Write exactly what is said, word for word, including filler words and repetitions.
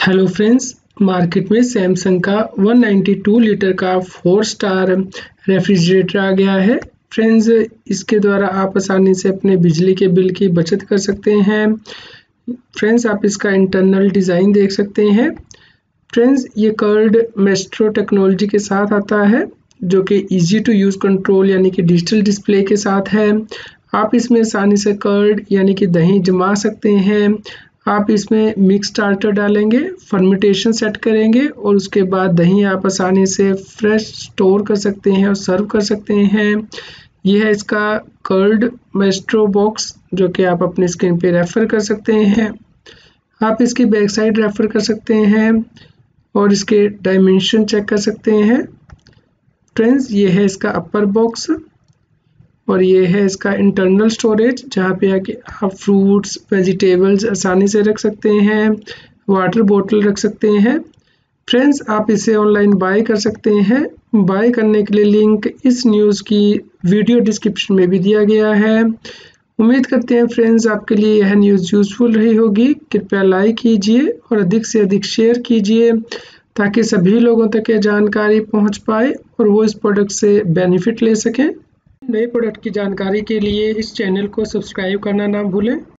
Hello friends, market में Samsung का एक सौ बानवे लीटर का फोर स्टार रेफ्रिजरेटर आ गया है। फ्रेंड्स, इसके द्वारा आप आसानी से अपने बिजली के बिल की बचत कर सकते हैं। फ्रेंड्स, आप इसका इंटरनल डिज़ाइन देख सकते हैं। फ्रेंड्स, ये कर्ड मेस्ट्रो टेक्नोलॉजी के साथ आता है, जो कि इजी टू यूज़ कंट्रोल यानी कि डिजिटल डिस्प्ले के साथ है। आप इसमें आसानी से कर्ड यानी कि दही जमा सकते हैं। आप इसमें मिक्स स्टार्टर डालेंगे, फर्मेंटेशन सेट करेंगे और उसके बाद दही आप आसानी से फ्रेश स्टोर कर सकते हैं और सर्व कर सकते हैं। यह है इसका कर्ड मेस्ट्रो बॉक्स, जो कि आप अपनी स्क्रीन पे रेफर कर सकते हैं। आप इसकी बैक साइड रेफर कर सकते हैं और इसके डायमेंशन चेक कर सकते हैं। फ्रेंड्स, ये है इसका अपर बॉक्स और ये है इसका इंटरनल स्टोरेज, जहाँ पे आके आप फ्रूट्स वेजिटेबल्स आसानी से रख सकते हैं, वाटर बोतल रख सकते हैं। फ्रेंड्स, आप इसे ऑनलाइन बाय कर सकते हैं। बाय करने के लिए लिंक इस न्यूज़ की वीडियो डिस्क्रिप्शन में भी दिया गया है। उम्मीद करते हैं फ्रेंड्स आपके लिए यह न्यूज़ यूज़फुल रही होगी। कृपया लाइक कीजिए और अधिक से अधिक शेयर कीजिए ताकि सभी लोगों तक यह जानकारी पहुंच पाए और वो इस प्रोडक्ट से बेनिफिट ले सकें। नए प्रोडक्ट की जानकारी के लिए इस चैनल को सब्सक्राइब करना ना भूलें।